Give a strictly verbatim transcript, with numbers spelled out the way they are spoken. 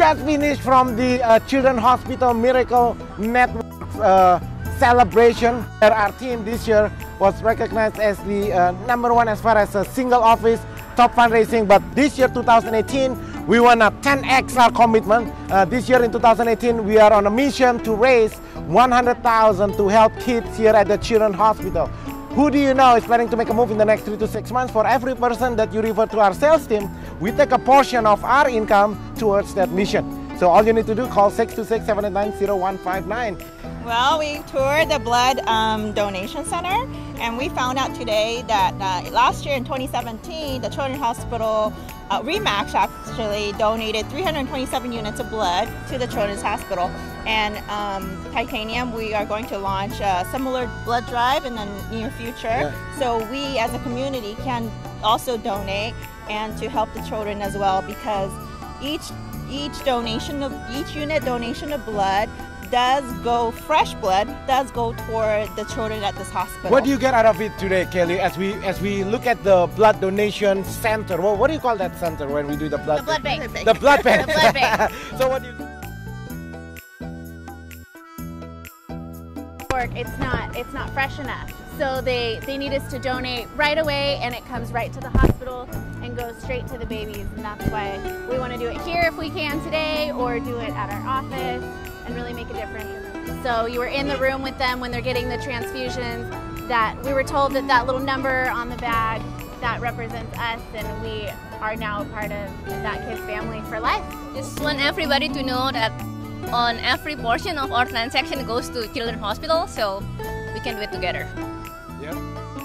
just finished from the uh, Children's Hospital Miracle Network uh, celebration. Our team this year was recognized as the uh, number one as far as a single office top fundraising, but this year two thousand eighteen we want a ten X our commitment. Uh, this year in two thousand eighteen we are on a mission to raise one hundred thousand to help kids here at the Children's Hospital. Who do you know is planning to make a move in the next three to six months? For every person that you refer to our sales team, we take a portion of our income towards that mission. So all you need to do, call six two six, seven eight nine, zero one five nine. Well, we toured the blood um, donation center, and we found out today that uh, last year in twenty seventeen, the Children's Hospital, uh, RE/MAX actually donated three hundred twenty-seven units of blood to the Children's Hospital. And um, Titanium, we are going to launch a similar blood drive in the near future. Yeah. So we as a community can also donate and to help the children as well, because each each donation of each unit donation of blood does go, fresh blood does go toward the children at this hospital. What do you get out of it today, Kelly, as we as we look at the blood donation center? Well, what do you call that center when we do the blood? The blood bank. The blood bank. The blood bank. So what do you? It's not it's not fresh enough, so they they need us to donate right away, and it comes right to the hospital and goes straight to the babies, and that's why we want to do it here if we can today, or do it at our office and really make a difference. So you were in the room with them when they're getting the transfusions. That we were told that that little number on the bag, that represents us, and we are now a part of that kid's family for life. Just want everybody to know that on every portion of our transaction goes to Children's Hospital, so we can do it together. Yep.